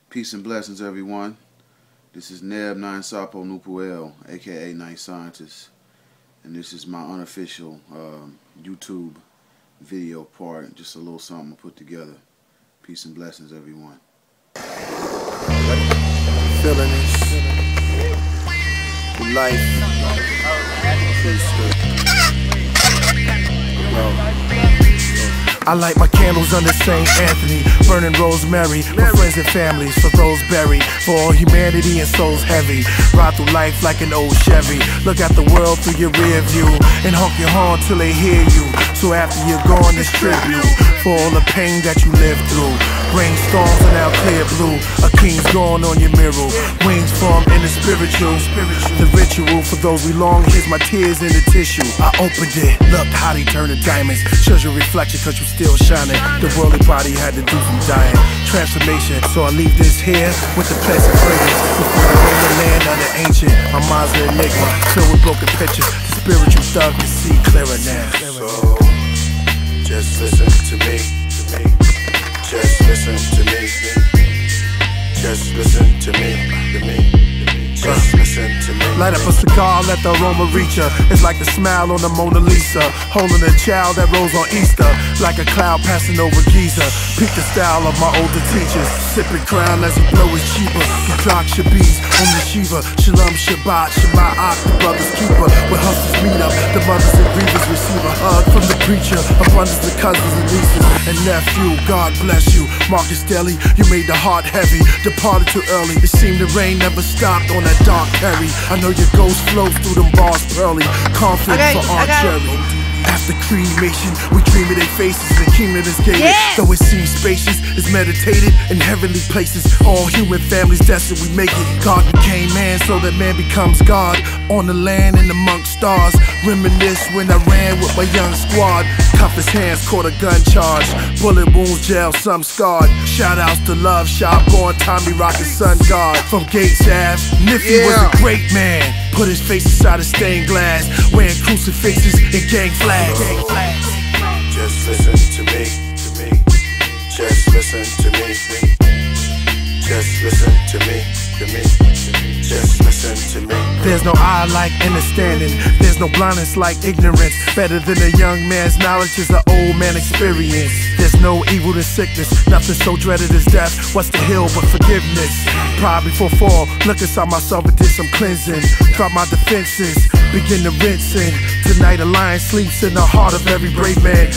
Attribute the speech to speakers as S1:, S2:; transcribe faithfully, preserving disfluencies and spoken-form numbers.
S1: Peace and blessings, everyone. This is Neb Nine Sapo Nupuel, aka Night Scientist, and this is my unofficial um, YouTube video part, just a little something I put together. Peace and blessings, everyone.
S2: Feeling this life. I light my candles under Saint Anthony, burning rosemary for friends and families, for those buried, for all humanity and souls heavy. Ride through life like an old Chevy. Look at the world through your rear view and honk your horn till they hear you. So after you're gone, this tribute for all the pain that you lived through. Rainstorms are now clear blue. A king's gone on your mirror. Wings formed in the spiritual. The ritual for those we long. Here's my tears in the tissue. I opened it. Look how they turn to diamonds. Shows your reflection cause you still shining. The worldly body had to do some dying. Transformation. So I leave this here with the pleasant fragrance. Before I roll the land of the ancient. My mind's an enigma filled with broken pictures. The spiritual thug can see clearer now.
S3: So just listen to me, to me. Just listen to me. Just listen to me, to me. Just listen to me.
S2: Light up a cigar, let the aroma reach her. It's like the smile on the Mona Lisa, holding a child that rose on Easter, like a cloud passing over Giza. Peek the style of my older teachers, sipping crown as he blow his cheaper. Gizak Shabiz, on the Shiva, Shalom Shabbat, Shema'ach, the brother's keeper. Where hustlers meet up, the mothers and grievers receive a hug from the preacher. Abundance of cousins and nieces and nephew. God bless you, Marcus Deli. You made the heart heavy, departed too early. It seemed the rain never stopped on that dark carry. I know your ghost flows through them bars pearly. Conflict
S4: okay,
S2: for our
S4: okay.
S2: cherry. After cremation, we dream of their faces. The kingdom is gated,
S4: yeah.
S2: Though it seems spacious, it's meditated in heavenly places. All human families destined we make it. God became man so that man becomes God. On the land and amongst stars. Reminisce when I ran with my young squad. Cuff his hands, caught a gun charge. Bullet wounds, jail, some scarred. Shout outs to Love Shop, born Tommy Rocket Sun God. From Gates Ave, Niffy
S4: yeah.
S2: was a great man. Put his face inside of stained glass, wearing crucifixes and gang flags.
S3: Just listen to me, to me. Just listen to me. Just listen to me, to me. Just listen to me.
S2: There's no eye like understanding. There's no blindness like ignorance. Better than a young man's knowledge is an old man experience. There's no evil than sickness. Nothing so dreaded as death. What's the hill but forgiveness? Pride before fall. Look inside myself and did some cleansing. Drop my defenses. Begin to rinsing. Tonight a lion sleeps in the heart of every brave man.